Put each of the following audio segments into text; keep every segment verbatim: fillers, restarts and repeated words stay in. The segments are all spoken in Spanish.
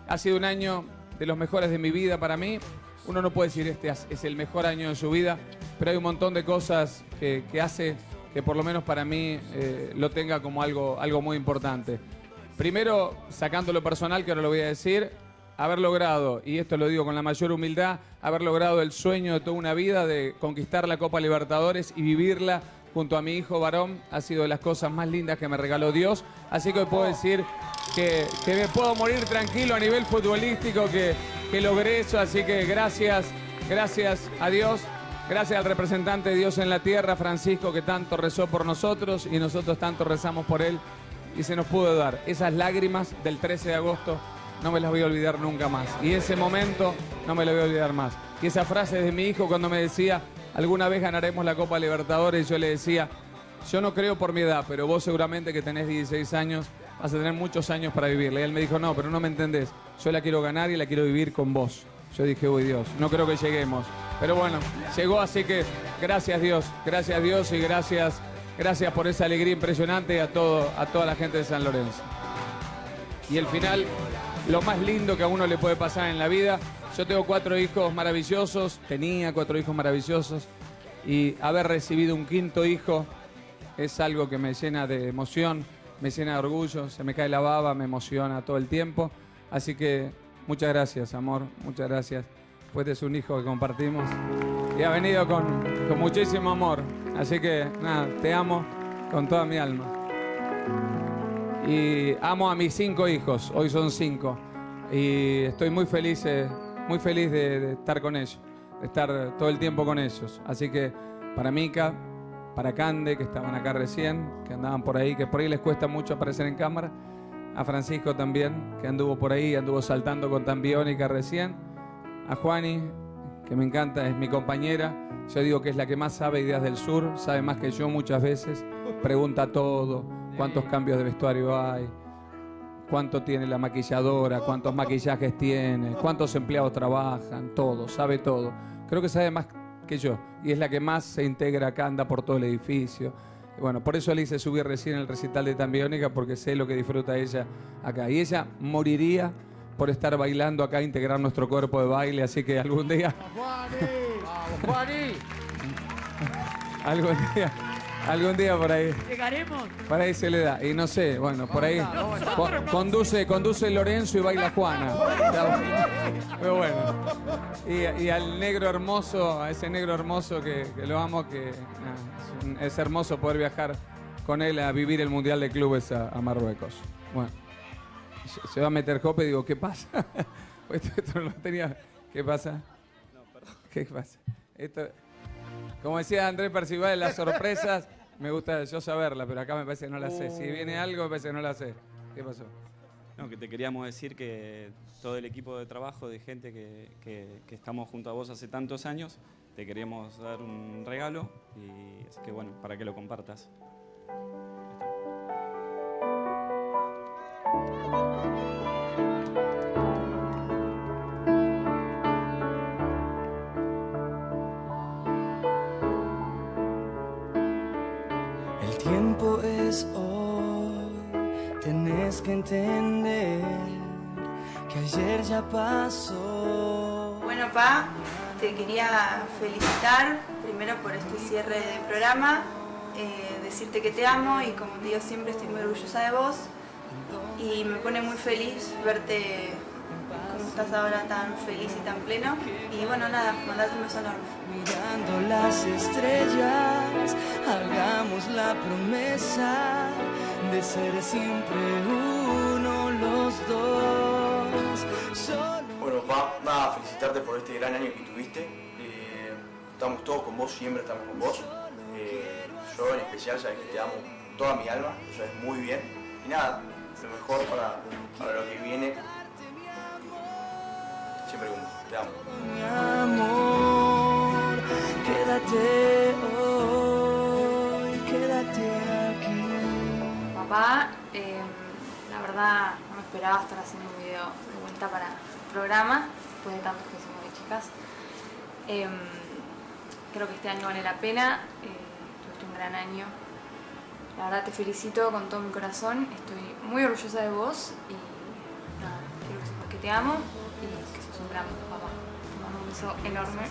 Ha sido un año de los mejores de mi vida para mí. Uno no puede decir este es el mejor año de su vida, pero hay un montón de cosas que, que hace que por lo menos para mí eh, lo tenga como algo, algo muy importante. Primero, sacando lo personal, que ahora lo voy a decir, haber logrado, y esto lo digo con la mayor humildad, haber logrado el sueño de toda una vida de conquistar la Copa Libertadores y vivirla junto a mi hijo varón, ha sido de las cosas más lindas que me regaló Dios. Así que hoy puedo decir que, que me puedo morir tranquilo a nivel futbolístico, que, que logré eso. Así que gracias, gracias a Dios, gracias al representante de Dios en la tierra, Francisco, que tanto rezó por nosotros y nosotros tanto rezamos por él y se nos pudo dar. Esas lágrimas del trece de agosto no me las voy a olvidar nunca más. Y ese momento no me lo voy a olvidar más. Y esa frase de mi hijo cuando me decía, alguna vez ganaremos la Copa Libertadores, y yo le decía, yo no creo por mi edad, pero vos seguramente que tenés dieciséis años, vas a tener muchos años para vivirla. Y él me dijo, no, pero no me entendés, yo la quiero ganar y la quiero vivir con vos. Yo dije, uy Dios, no creo que lleguemos. Pero bueno, llegó, así que gracias Dios, gracias Dios y gracias, gracias por esa alegría impresionante a, todo, a toda la gente de San Lorenzo. Y el final, lo más lindo que a uno le puede pasar en la vida. Yo tengo cuatro hijos maravillosos, tenía cuatro hijos maravillosos, y haber recibido un quinto hijo es algo que me llena de emoción, me llena de orgullo, se me cae la baba, me emociona todo el tiempo. Así que muchas gracias, amor, muchas gracias. Pues es un hijo que compartimos y ha venido con, con muchísimo amor. Así que nada, te amo con toda mi alma. Y amo a mis cinco hijos, hoy son cinco, y estoy muy feliz, eh, muy feliz de, de estar con ellos, de estar todo el tiempo con ellos. Así que para Mica, para Cande, que estaban acá recién, que andaban por ahí, que por ahí les cuesta mucho aparecer en cámara, a Francisco también, que anduvo por ahí, anduvo saltando con tan biónica recién, a Juani, que me encanta, es mi compañera, yo digo que es la que más sabe ideas del sur, sabe más que yo muchas veces, pregunta todo, cuántos cambios de vestuario hay, cuánto tiene la maquilladora, cuántos maquillajes tiene, cuántos empleados trabajan, todo, sabe todo. Creo que sabe más que yo y es la que más se integra acá, anda por todo el edificio. Y bueno, por eso le hice subir recién el recital de Tambiónica, porque sé lo que disfruta ella acá. Y ella moriría por estar bailando acá, integrar nuestro cuerpo de baile, así que algún día... ¡Vamos, Juani! algún día... Algún día por ahí. ¿Llegaremos? Por ahí se le da. Y no sé, bueno, por ahí co conduce, conduce Lorenzo y baila Juana. Muy bueno. Y, y al negro hermoso, a ese negro hermoso que, que lo amo, que nah, es, es hermoso poder viajar con él a vivir el Mundial de Clubes a, a Marruecos. Bueno, se va a meter Jope y digo, ¿qué pasa? esto, esto no lo tenía. ¿Qué pasa? No, perdón. ¿Qué pasa? Esto... Como decía Andrés Percival, las sorpresas, me gusta yo saberla, pero acá me parece que no la sé. Si viene algo, me parece que no la sé. ¿Qué pasó? No, que te queríamos decir que todo el equipo de trabajo, de gente que, que, que estamos junto a vos hace tantos años, te queríamos dar un regalo, y así que bueno, para que lo compartas. El tiempo es hoy, tenés que entender que ayer ya pasó. Bueno, pa, te quería felicitar primero por este cierre de programa, eh, decirte que te amo y como te digo siempre estoy muy orgullosa de vos y me pone muy feliz verte como estás ahora tan feliz y tan pleno y bueno nada, mandate un beso enorme. Mirando las estrellas, hagamos la promesa de ser siempre uno los dos. Solo... Bueno, pa, nada, felicitarte por este gran año que tuviste. Eh, estamos todos con vos, siempre estamos con vos. Eh, yo en especial sabes que te amo con toda mi alma, lo sabes muy bien. Y nada, lo mejor para, para lo que viene. Siempre con vos, te amo. Mi amor, quédate hoy, quédate aquí. Papá, eh, la verdad no me esperaba estar haciendo un video de vuelta para el programa, después de tantos que hicimos de chicas. Eh, creo que este año vale la pena, eh, tuviste un gran año. La verdad te felicito con todo mi corazón, estoy muy orgullosa de vos y nada, quiero que sepas que te te amo y que sos un gran papá. Te mando un beso enorme.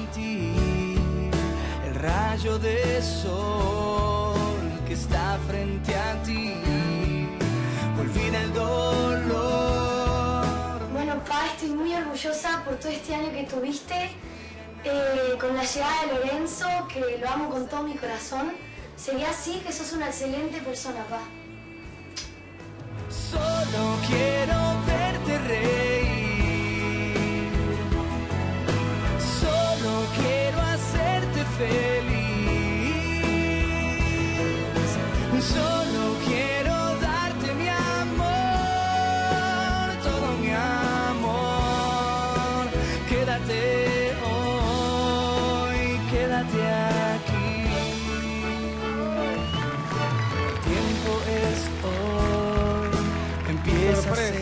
El rayo de sol que está frente a ti, olvida el dolor. Bueno, pa, estoy muy orgullosa por todo este año que tuviste, eh, con la llegada de Lorenzo, que lo amo con todo mi corazón. Seguí así, que sos una excelente persona, pa. Solo quiero verte reír, solo quiero hacerte feliz, solo quiero darte mi amor, todo mi amor. Quédate hoy, quédate aquí. El tiempo es hoy. Sorpresa.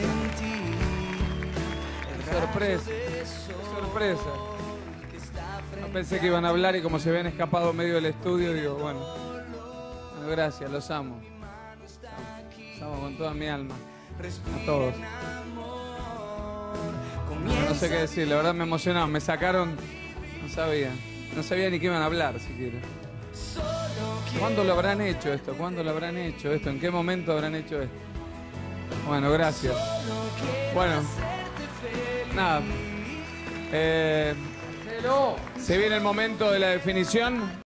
Sorpresa. Sorpresa. No pensé que iban a hablar y como se habían escapado medio del estudio, digo, bueno. Bueno, gracias, los amo. Los amo con toda mi alma. A todos. No, no sé qué decir, la verdad me emocionaron. Me sacaron, no sabía. No sabía ni qué iban a hablar siquiera. ¿Cuándo lo habrán hecho esto? ¿Cuándo lo habrán hecho esto? ¿En qué momento habrán hecho esto? Bueno, gracias. Bueno, nada. Eh, se viene el momento de la definición.